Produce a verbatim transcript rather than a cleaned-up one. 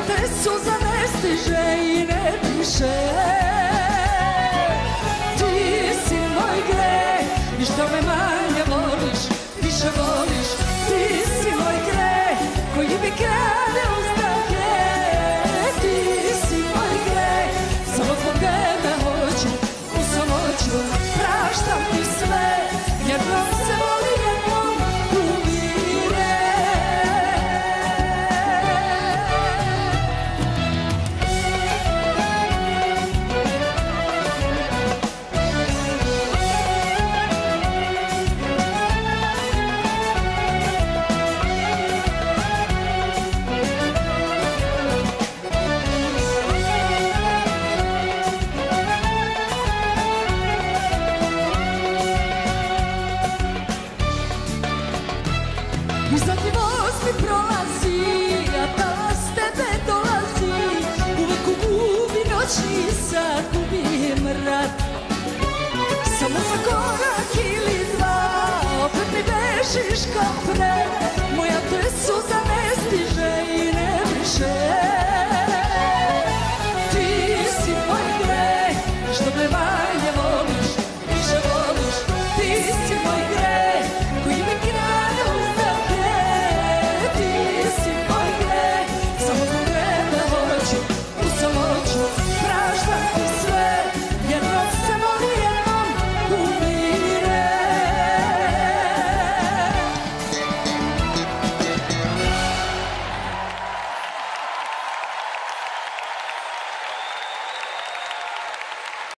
te suza ne stiže i ne piše. Ti si moj greh i što me manje voliš, više voliš. Ti si moj greh koji mi krade uzdahe. Ti si moj greh, samo zbog tebe hoću u samoću. Praštam ti sve, jednom se voli, jednom umire. I svaki voz mi prolazi, a talas tebe dolazi. Uvek u gubi noćni sat, gubim rad. Samo za korak ili dva, opet mi bežiš kao pre.